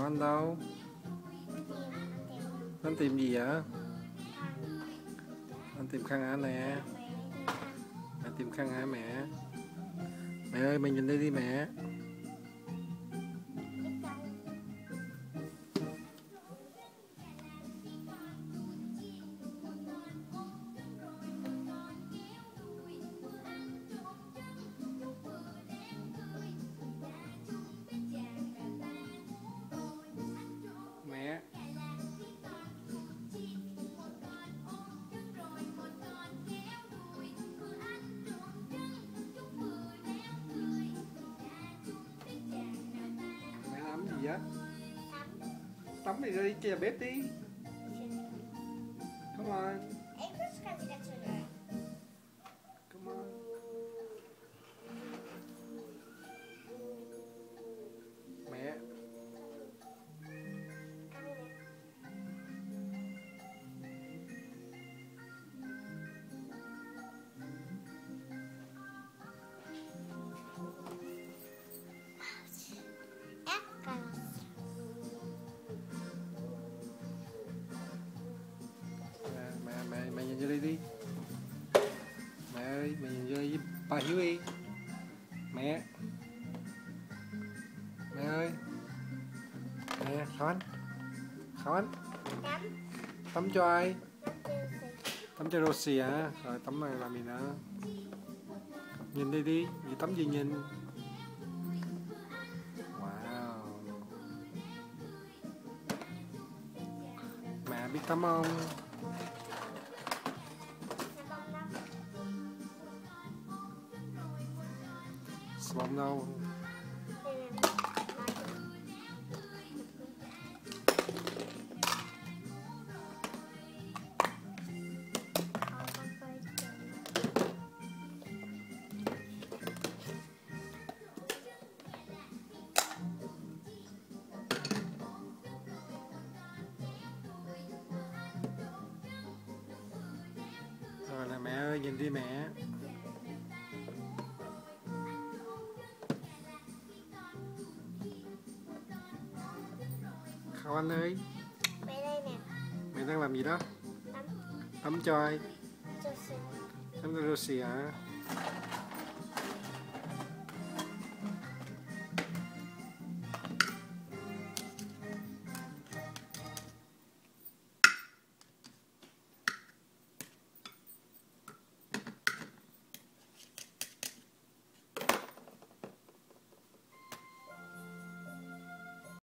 Anh đâu? Anh tìm gì vậy? Anh tìm khăn hả nè? Mẹ tìm khăn hả mẹ? Mẹ ơi, mẹ nhìn đây đi mẹ. Mẹ. Mẹ làm gì vậy? Tắm đi đi, kia bếp đi. Come on. Come on. Mẹ. Mẹ nhìn vô đây đi. Mẹ ơi, mẹ nhìn vô đây với ba Hiếu đi. Mẹ. Mẹ ơi. Mẹ, Khánh. Khánh. Tắm cho ai? Tắm cho Rosie hả? Rồi tắm này làm gì nữa? Nhìn đây đi, gì tắm gì nhìn? Wow. Mẹ biết tắm không? Xà bông đâu? Rồi nè mẹ ơi, nhìn đi mẹ. Khao Anh ơi. Mẹ đây nè. Mẹ đang làm gì đó? Tắm. Tắm cho ai? Cho xin. Tắm cho Rosie hả?